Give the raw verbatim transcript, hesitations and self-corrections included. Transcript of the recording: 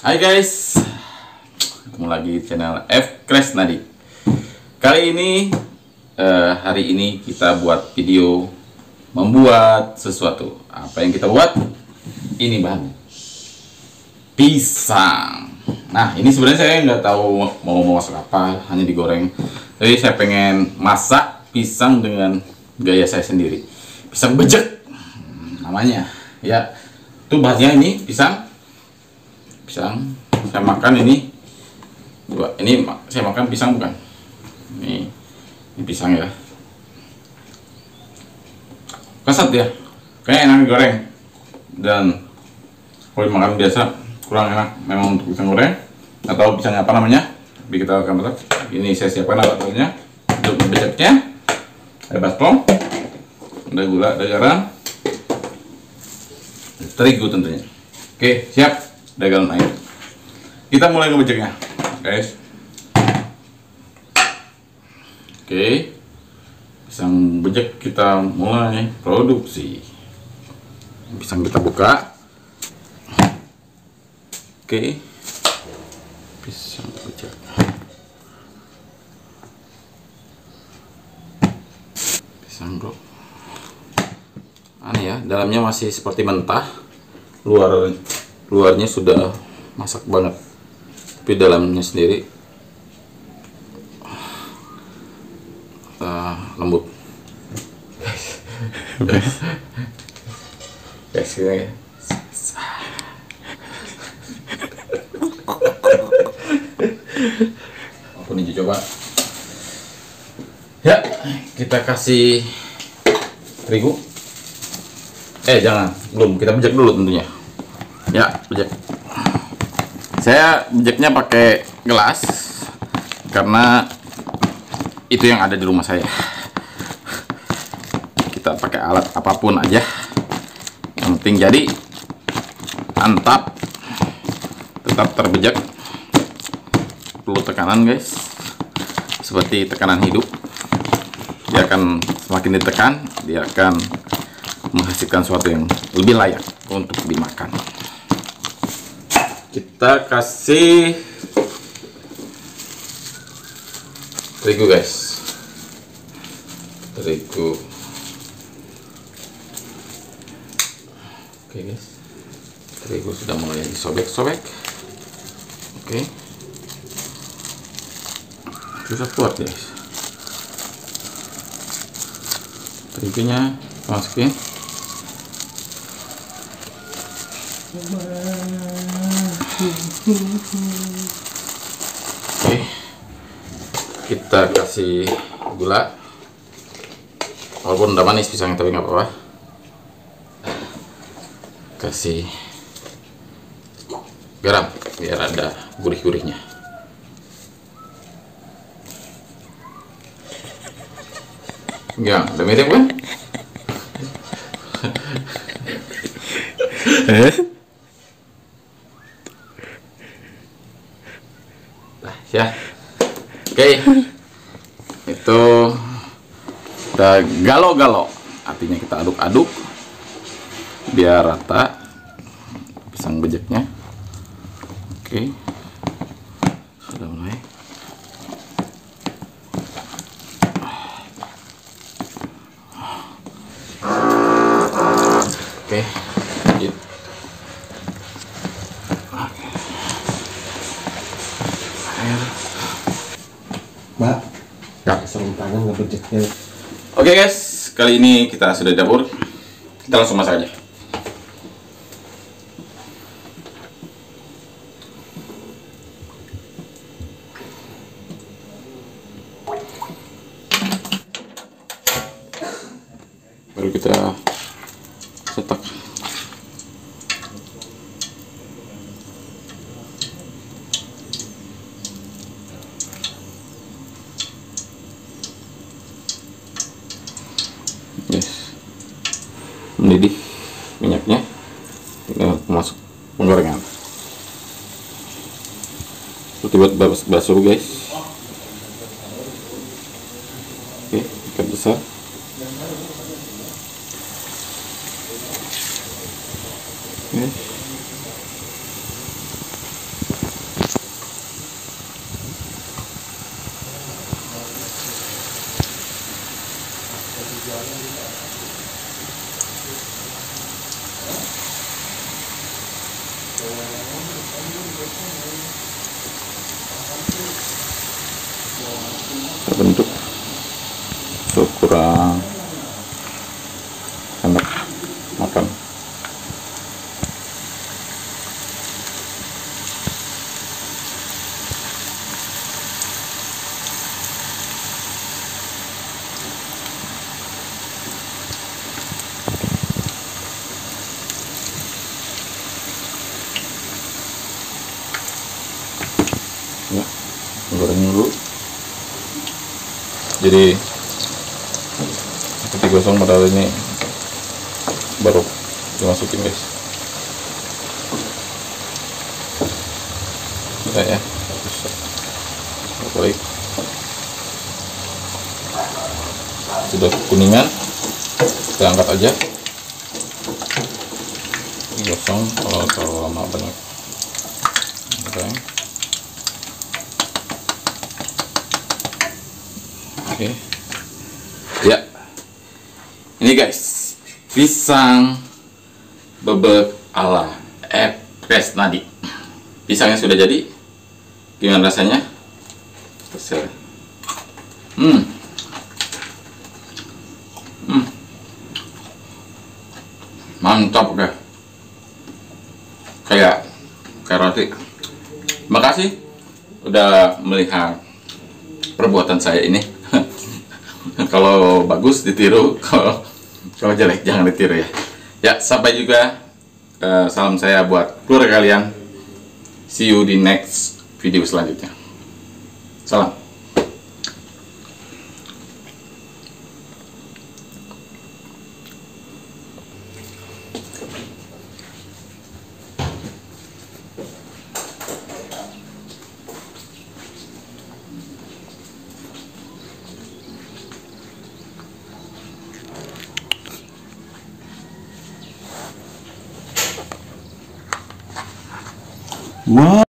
Hai guys, ketemu lagi di channel F Kresnadi. Kali ini eh, hari ini kita buat video membuat sesuatu. Apa yang kita buat? Ini bahan pisang. Nah, ini sebenarnya saya nggak tahu mau mau masak apa, hanya digoreng. Jadi saya pengen masak pisang dengan gaya saya sendiri. Pisang bejek namanya. Ya, itu bahannya ini pisang. Pisang saya makan ini dua, ini saya makan pisang bukan ini, ini pisang ya, kasat ya, kayak enak digoreng. Dan kalau makan biasa kurang enak memang untuk pisang goreng atau pisang apa namanya. Tapi kita akan masak. Ini saya siapkan alat-alatnya. Untuk bejeknya ada baskom, ada gula, ada garam, terigu tentunya. Oke, siap. Ada galon air. Kita mulai ngebejeknya, guys. Oke, pisang bejek kita mulai produksi. Pisang kita buka. Oke, pisang bejek. Pisang bro, aneh ya, dalamnya masih seperti mentah, luar luarnya sudah masak banget, tapi dalamnya sendiri uh, lembut. Guys, gini ya. Aku nih coba. Ya, kita kasih terigu. Eh, jangan, belum. Kita bejek dulu tentunya. Ya, bejek. Saya bejeknya pakai gelas karena itu yang ada di rumah saya. Kita pakai alat apapun aja, yang penting jadi mantap, tetap terbejek. Perlu tekanan guys, seperti tekanan hidup. Dia akan semakin ditekan, dia akan menghasilkan sesuatu yang lebih layak untuk dimakan. Kita kasih terigu guys, terigu. Oke guys, terigu sudah mulai disobek-sobek. Oke, susah kuat guys. Terigunya masukin. Oke, kita kasih gula, walaupun udah manis pisangnya tapi nggak apa-apa. Kasih garam biar ada gurih-gurihnya. Ya, udah mirip kan? Eh? Ya, oke, itu kita galo-galo, artinya kita aduk-aduk biar rata pisang bejeknya. Oke, sudah mulai. Oke, lanjut. Mbak, ya. sarung tangan nggak bejeknya. Oke guys, kali ini kita sudah di dapur. Kita langsung masak aja. Baru kita cetak. Yes, mendidih minyaknya, tinggal masuk penggorengan. Seperti buat bakso guys. Oke, ikan besar. Oke. terbentuk seukuran sendok makan. Ya, goreng dulu. Jadi seperti gosong padahal ini baru dimasukin guys. Sudah ya, baik. Sudah kuningan, kita angkat aja. Gosong kalau terlalu lama banyak. Oke. Oke, ya, ini guys, pisang bebek ala Epres Nadi. Pisangnya sudah jadi, gimana rasanya? Terserah. Hmm, hmm, mantap deh, kayak kayak roti. Terima kasih udah melihat perbuatan saya ini. Kalau bagus ditiru, kalau kalau jelek jangan ditiru ya. Ya, sampai juga. Uh, salam saya buat keluarga kalian. See you di next video selanjutnya. Salam. Ma.